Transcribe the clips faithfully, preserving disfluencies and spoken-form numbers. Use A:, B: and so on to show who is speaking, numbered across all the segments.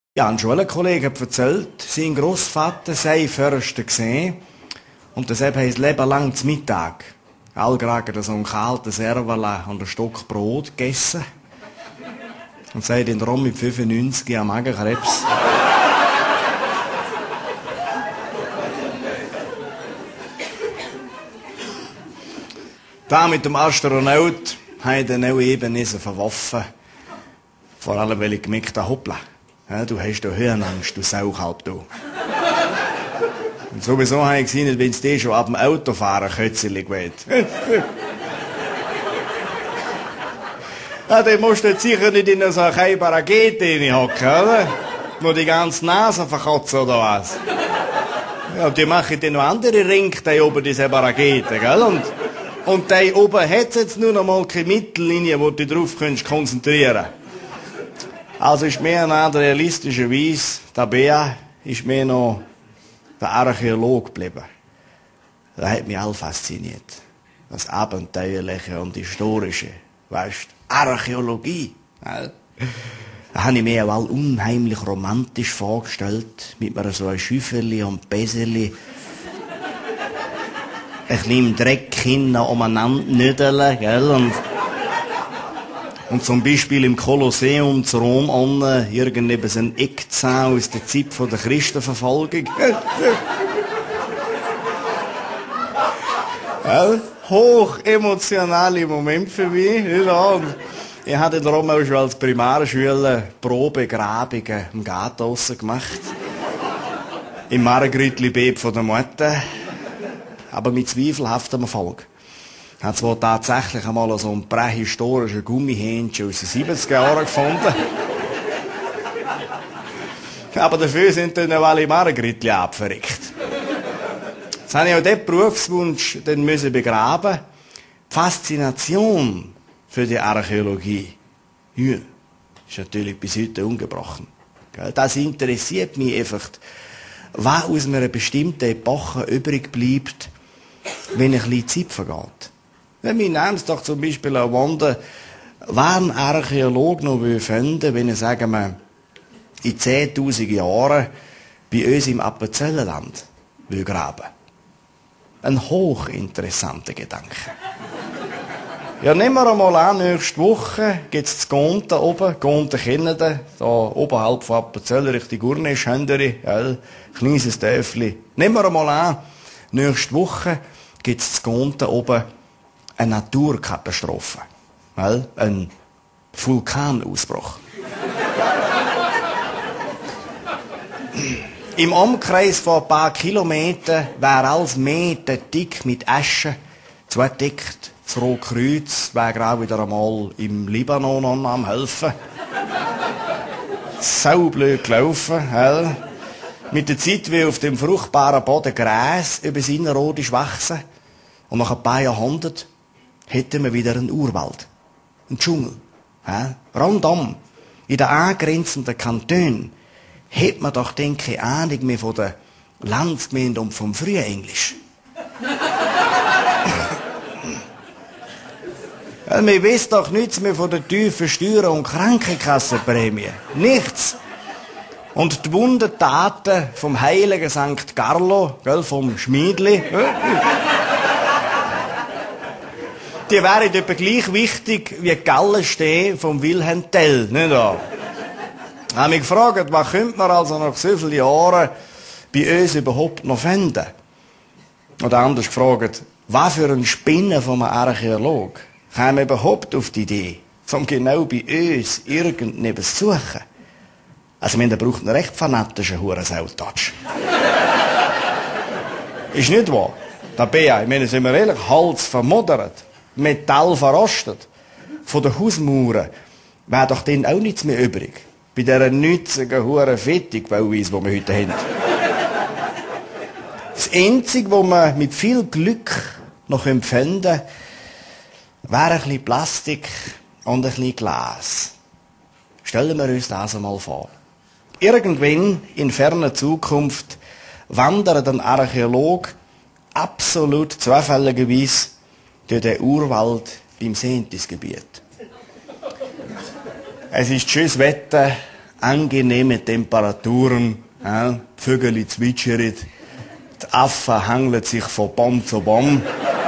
A: Ja, ein Schulkollege hat erzählt, sein Grossvater sei Förster gesehen und deshalb haben sie Leben lang zum Mittag allgragen so ein kaltes Serverle und ein Stock Brot gegessen und sei dann darum mit fünfundneunzig am Magenkrebs. Da mit dem Astronaut habe ich dann auch eben nicht so verworfen. Vor allem, weil ich gemerkt habe, hoppla, ja, du hast doch Höhenangst, du Saukalb, du. Und sowieso habe ich gesehen, wenn es dir schon ab dem Autofahren kötzelig wird. Ja, dann musst du jetzt sicher nicht in so eine Keiber Rakete reinhocken, oder? Wo die ganze Nase verkotzen, oder was? Ja, und die machen dann noch andere Ringe, die oben diese Rakete, gell? Und Und da oben hat jetzt nur noch mal keine Mittellinie, wo du dich drauf konzentrieren kannst. Also ist mehr nach der realistischen Weise, der Bär ist mehr noch der Archäologe geblieben. Das hat mich all fasziniert. Das Abenteuerliche und Historische. Weißt du, Archäologie. Ja. Da habe ich mir auch all unheimlich romantisch vorgestellt. Mit mir so ein Schüfferli und Beserli. Ein bisschen im Dreck hin umeinander nödeln, gell? Und, und zum Beispiel im Kolosseum zu Rom unten irgend so ein Eckzahn aus der Zeit von der Christenverfolgung. Ja, hoch emotionale Momente für mich. Ja, und ich hatte darum auch schon als Primarschüler Probegrabungen im Garten draussen gemacht. Im Margritli-Beet von der Mutter. Aber mit zweifelhaftem Erfolg. Ich habe zwar tatsächlich einmal so einen prähistorischen Gummihähnchen aus den siebziger Jahren gefunden. Aber dafür sind dann auch alle Margritli abverreckt. Jetzt habe ich auch diesen Berufswunsch dann müssen begraben. Die Faszination für die Archäologie, ja, ist natürlich bis heute ungebrochen. Das interessiert mich einfach, was aus einer bestimmten Epoche übrig bleibt, wenn ein bisschen Zeit vergeht. Wenn wir nehmen es doch zum Beispiel auch Wunder, was ein Archäologe noch finden, wenn er, sagen wir, in zehntausend Jahren bei uns im Appenzellerland will graben. Ein hochinteressanter Gedanke. Ja, nehmen wir einmal an, nächste Woche gibt es zu Gonten oben, Gonten kennen Sie, da oberhalb von Appenzeller, Richtung Gurnisch-Händeri, ja, kleines Dörfli. Nehmen wir einmal an, nächste Woche gibt es zu Gonten oben eine Naturkatastrophe, ja, ein Vulkanausbruch. Im Umkreis von ein paar Kilometern wäre alles Meter dick mit Asche zugedeckt. Das Rote Kreuz wäre gerade wieder einmal im Libanon am helfen. Saublöd gelaufen, hell. Mit der Zeit wie auf dem fruchtbaren Boden Gras über das Innerrhodisch wachsen. Und nach ein paar Jahrhunderten hätten wir wieder einen Urwald. Einen Dschungel. Hell. Rundum, in den angrenzenden Kantonen, hat man doch, denke ich, Ahnung mehr von der Landsgemeinde und vom frühen Englisch. Ja, wir wissen doch nichts mehr von den tiefen Steuern und Krankenkassenprämien. Nichts. Und die Wundertaten vom heiligen Sankt Carlo, gell, vom Schmiedli, die wären etwa gleich wichtig wie die Gallenstee vom Wilhelm Tell, nicht wahr? Ich habe mich gefragt, was könnte man also nach so vielen Jahren bei uns überhaupt noch finden? Oder anders gefragt, was für ein Spinnen von einem Archäolog kam überhaupt auf die Idee, um genau bei uns irgendetwas zu suchen? Also, wir brauchen einen recht fanatischen Hurensautouch. Ist nicht wahr? Der Bär, ich meine, sind wir ehrlich, Holz vermodert, Metall verrostet. Von den Hausmauern wäre doch denen auch nichts mehr übrig. Bei dieser nützigen Huren Fettigbauweise, die wir heute haben. Das Einzige, was wir mit viel Glück noch finden können, wäre ein bisschen Plastik und ein bisschen Glas. Stellen wir uns das einmal vor. Irgendwann in ferner Zukunft wandert ein Archäolog absolut zufälligerweise durch den Urwald beim Sentisgebiet. Es ist schönes Wetter, angenehme Temperaturen, ja, die Vögel zwitschern, die Affen hangeln sich von Baum zu Baum.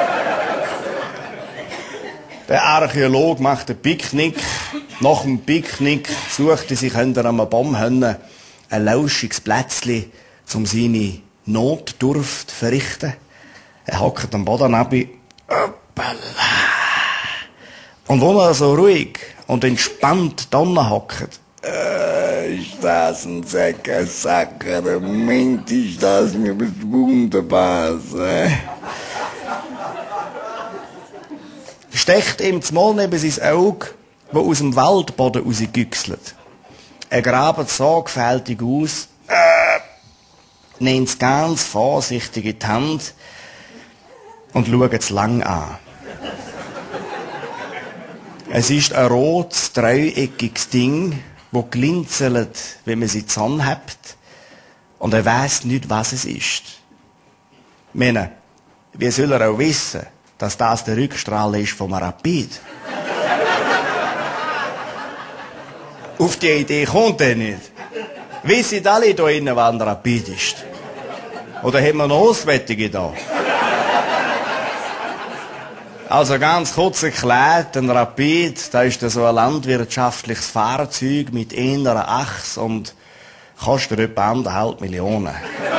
A: Der Archäologe macht ein Picknick. Nach dem Picknick sucht er sich hinter einem Baum ein lauschiges Plätzchen, um seine Notdurft zu verrichten. Er hockt am Boden ab. Und wo er so ruhig und entspannt drinnen hockt, äh, ist das ein Säcker, Sakrament, ist das mir was Wunderbares, äh? Stecht ihm zumal neben sein Auge, wo aus dem Waldboden rausgüchselt. Er grabt sorgfältig aus, äh, nimmt es ganz vorsichtig in die Hand und schaut es lang an. Es ist ein rotes, dreieckiges Ding, das glinzelt, wenn man sie zusammenhebt. Und er weiss nicht, was es ist. Ich meine, wie soll er auch wissen, dass das der Rückstrahl ist vom Rapid? Auf die Idee kommt er nicht. Wissen alle hier innen, wann der Rapid ist? Oder haben wir noch Auswärtige da? Also ganz kurz erklärt, ein Rapid, das ist so ein landwirtschaftliches Fahrzeug mit einer Achse und kostet etwa anderthalb Millionen.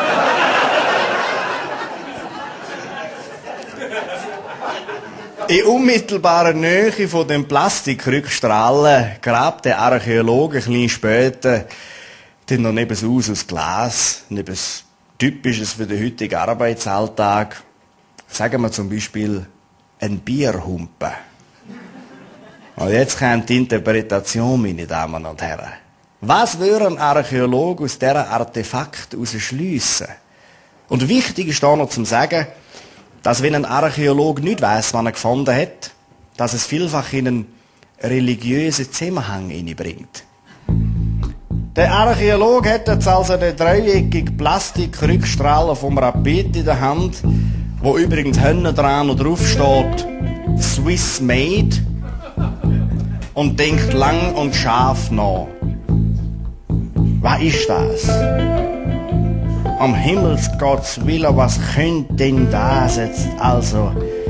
A: In unmittelbarer Nähe von dem Plastikrückstrahlen grabt der Archäologe ein bisschen später dann noch nebenaus aus Glas, nebens Typisches für den heutigen Arbeitsalltag. Sagen wir zum Beispiel ein Bierhumpen. Und jetzt kommt die Interpretation, meine Damen und Herren. Was würde ein Archäologe aus dieser Artefakt herausschliessen? Und wichtig ist da noch zu sagen, dass wenn ein Archäologe nicht weiss, was er gefunden hat, dass es vielfach in einen religiösen Zusammenhang hineinbringt. Der Archäologe hat jetzt also den dreieckigen Plastikrückstrahler vom Rapid in der Hand, wo übrigens hinten dran noch drauf steht Swiss Made, und denkt lang und scharf nach. Was ist das? Am Himmelsgotts Willen, was könnte denn das jetzt also?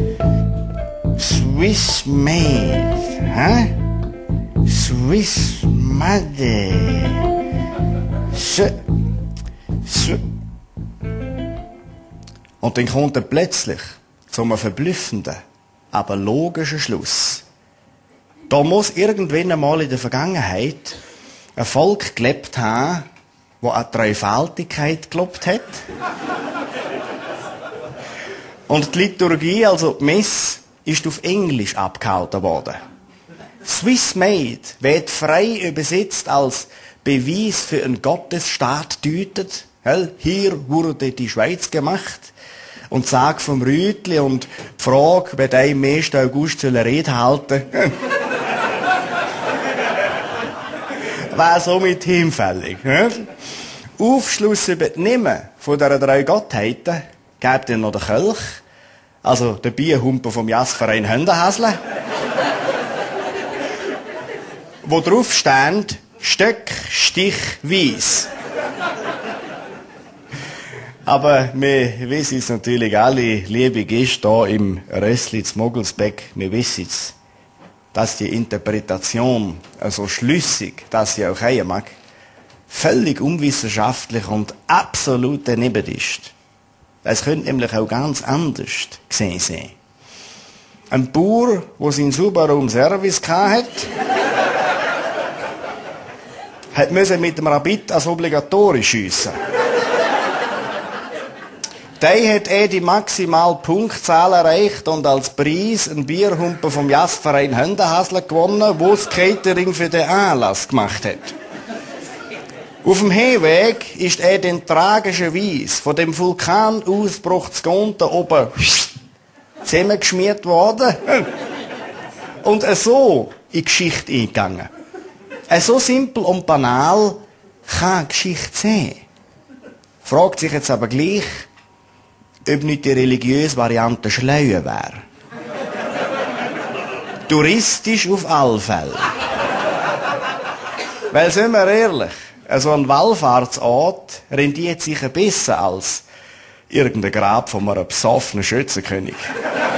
A: Swiss Made, hä? Swiss Made. So, so. Und dann kommt er plötzlich zu einem verblüffenden, aber logischen Schluss. Da muss irgendwann einmal in der Vergangenheit ein Volk gelebt haben, das an die Dreifaltigkeit geglaubt hat. Und die Liturgie, also die Messe, ist auf Englisch abgehalten worden. Swiss Made wird frei übersetzt als Beweis für einen Gottesstaat deutet. Hier wurde die Schweiz gemacht. Und die Sage vom Rütli und die Frage, wer der im ersten August eine Rede halten war somit hinfällig. Aufschluss über die Namen von dieser drei Gottheiten gibt dann noch der Kölch, also der Bierhumper vom Jazzverein Höndenhasle, wo drauf steht, Stöck, Stich, Weiss. Aber wir wissen es natürlich alle, liebe Gäste hier im Rössli zu Mogelsbeck, wir wissen es, dass die Interpretation so schlüssig, dass sie auch sein mag, völlig unwissenschaftlich und absolut daneben ist. Es könnte nämlich auch ganz anders gesehen sein. Ein Bauer, der seinen Subaru im Service hatte, hat müssen mit dem Rabbit als obligatorisch schiessen. Der hat eh die maximale Punktzahl erreicht und als Preis einen Bierhumpen vom Jazzverein Höndenhasle gewonnen, wo das Catering für den Anlass gemacht hat. Auf dem Heimweg ist er dann tragischerweise von dem Vulkanausbruch zu Gonten oben zusammengeschmiert worden und so in die Geschichte eingegangen. So simpel und banal kann eine Geschichte sein. Fragt sich jetzt aber gleich, ob nicht die religiöse Variante schlauer wäre. Touristisch auf alle Fälle. Weil, sind wir ehrlich, so ein Wallfahrtsort rendiert sicher besser als irgendein Grab von einem besoffenen Schützenkönig.